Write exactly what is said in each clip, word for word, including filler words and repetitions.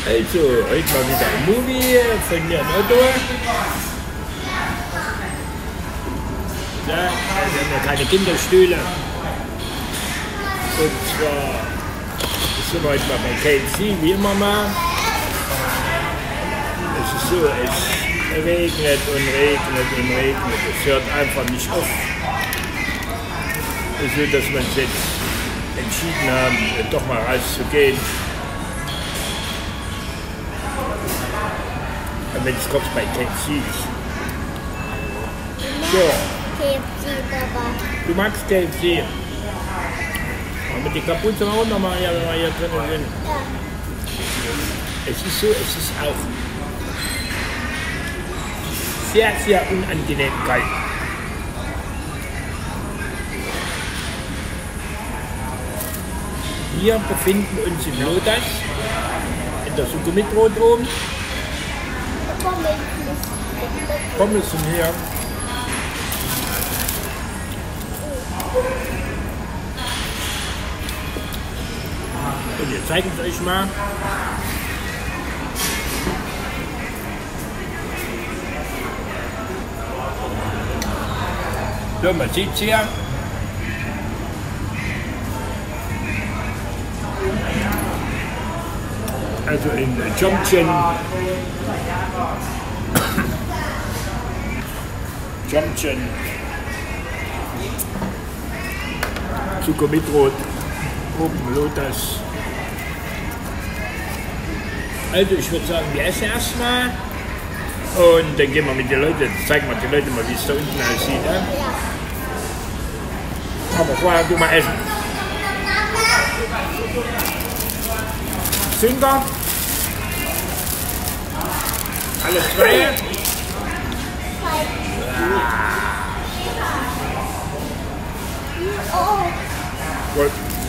Also, heute mal wieder ein Movie von mir und Otto. Ja, wir haben ja keine Kinderstühle. Und zwar sind wir heute mal bei K F C, wie immer mal. Es ist so, es regnet und regnet und regnet. Es hört einfach nicht auf. Es ist so, dass wir uns jetzt entschieden haben, doch mal rauszugehen. Und wenn es kurz bei K F C ist. So. K F C dabei. Du magst K F C? Und mit die Kapuze auch nochmal, ja, wenn wir hier drinnen sind. Ja. Es ist so, es ist auch sehr, sehr unangenehm kalt. Wir befinden uns im Lotus, in der Suppe mit Brot oben. Pommes sind hier. Und wir zeigen es euch mal. So, man sieht es hier. Also in Jumpchen. Jumpchen. Zucker mit Brot. Oben Lotus. Also ich würde sagen, wir essen erstmal. Und dann gehen wir mit den Leuten, zeigen wir den Leuten mal, wie es da unten aussieht. Ne? Ja. Aber vorher du mal essen. Zünder. Alle zwei. Ja. Oh. Gut.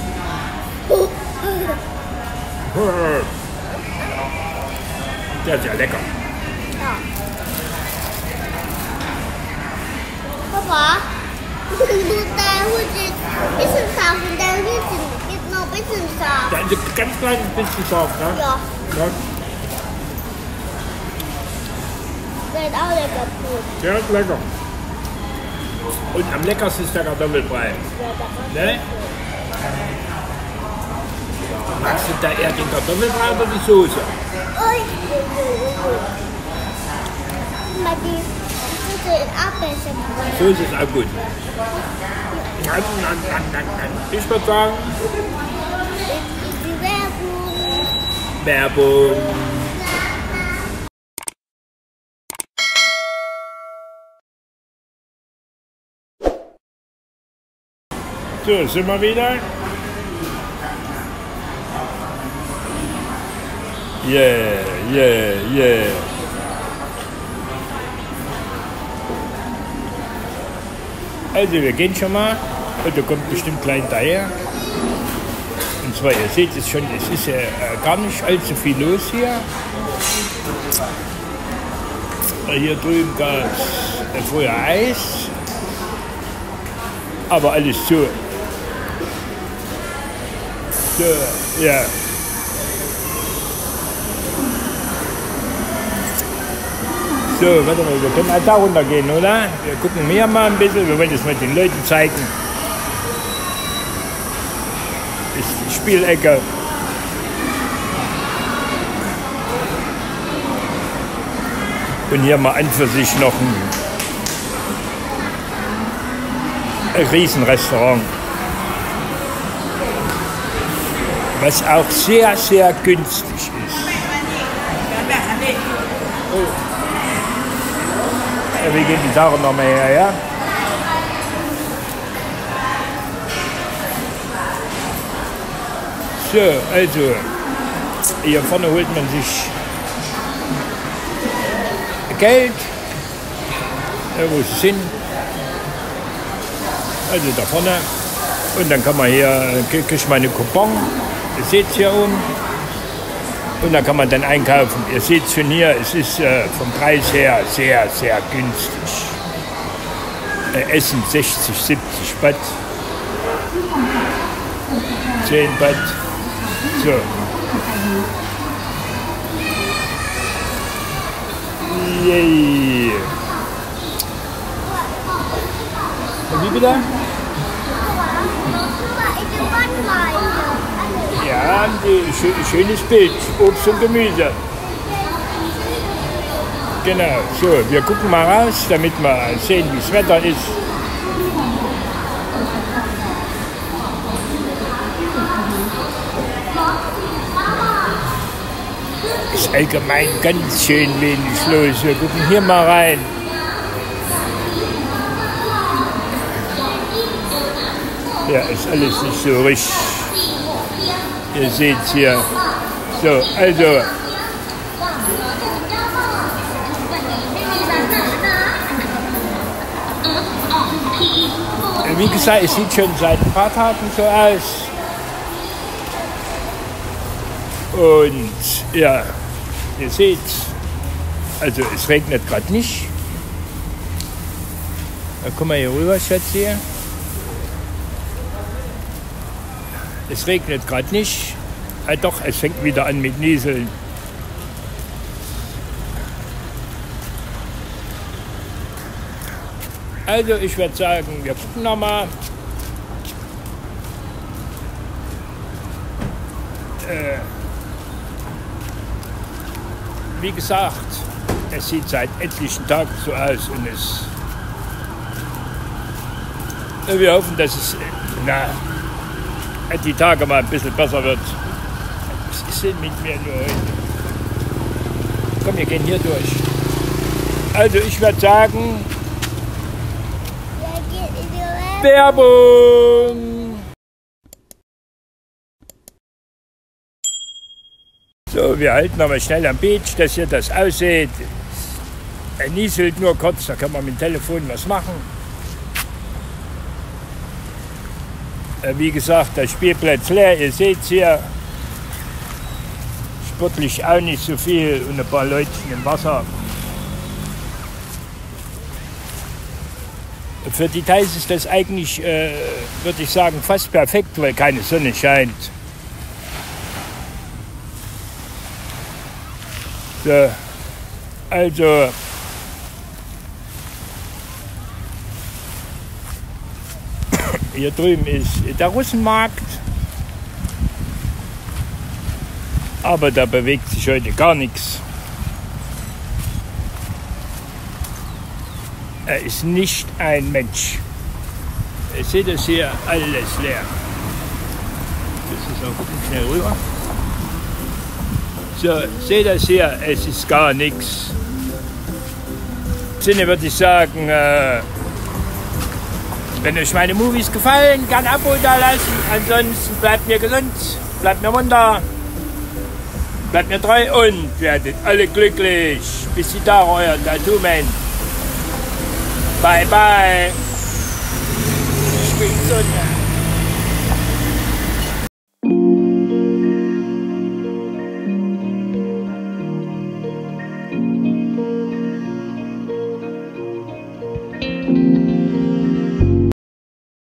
Sehr, sehr lecker. Ja. Papa, du da heute bisschen scharf und da geht noch ein bisschen scharf. Da ist ein ganz kleines bisschen scharf, ne? Ja. Ja. Das ist auch lecker gut. Sehr lecker. Und am leckersten ist der Kartoffelbrei. Ne? Magst du da eher den Kartoffelbrei oder die Soße? Ui. Mal die Soße in Aber. Die Soße ist auch gut. Ich würde sagen, Ist die Werbung. Werbung. So, sind wir wieder. Yeah, yeah, yeah. Also wir gehen schon mal. Und da kommt bestimmt gleich daher. Und zwar, ihr seht es schon, es ist ja äh, gar nicht allzu viel los hier. Hier drüben gab es äh, vorher Eis. Aber alles zu. So, ja. So, warte mal, wir können halt da runter gehen, oder? Wir gucken mehr mal ein bisschen, wir wollen das mal den Leuten zeigen. Das ist die Spielecke. Und hier mal an für sich noch ein, ein Riesenrestaurant. Was auch sehr, sehr günstig ist. Oh. Ja, wir gehen die Sachen noch mal her, ja? So, also, hier vorne holt man sich Geld, ja, wo ist es hin? Also da vorne. Und dann kann man hier, kriegt man einen Coupon, ihr seht es hier oben. Und da kann man dann einkaufen. Ihr seht es schon hier, es ist äh, vom Preis her sehr, sehr günstig. Äh, Essen sechzig, siebzig Baht. zehn Baht. So. Yay. Wie bitte? Ja, ein schönes Bild. Obst und Gemüse. Genau. So, wir gucken mal raus, damit wir sehen, wie das Wetter ist. Ist allgemein ganz schön wenig los. Wir gucken hier mal rein. Ja, ist alles nicht so richtig. Ihr seht es hier. So, also. Wie gesagt, es sieht schon seit ein paar Tagen so aus. Und ja, ihr seht, also es regnet gerade nicht. Da guck mal hier rüber, Schätze. Es regnet gerade nicht. Ah, doch, es fängt wieder an mit Nieseln. Also ich würde sagen, wir gucken nochmal. Äh, wie gesagt, es sieht seit etlichen Tagen so aus und es, wir hoffen, dass es na, die Tage mal ein bisschen besser wird. Was ist denn mit mir nur heute? Komm, wir gehen hier durch. Also ich würde sagen, Werbung! So, wir halten aber schnell am Beach, dass ihr das aussieht. Er nieselt nur kurz, da kann man mit dem Telefon was machen. Wie gesagt, der Spielplatz leer, ihr seht es hier. Sportlich auch nicht so viel und ein paar Leutchen im Wasser. Für die Thais ist das eigentlich, äh, würde ich sagen, fast perfekt, weil keine Sonne scheint. So, also, hier drüben ist der Russenmarkt, aber da bewegt sich heute gar nichts. Er ist nicht ein Mensch. Ihr seht das hier, alles leer. Das ist auch gucken, schnell rüber. So, seht das hier, es ist gar nichts. Im Sinne würde ich sagen, äh, wenn euch meine Movies gefallen, gerne ein Abo da lassen. Ansonsten bleibt mir gesund, bleibt mir munter, bleibt mir treu und werdet alle glücklich. Bis die Tage, euer Tattoo-Man. Bye bye. Ich bin Sonne.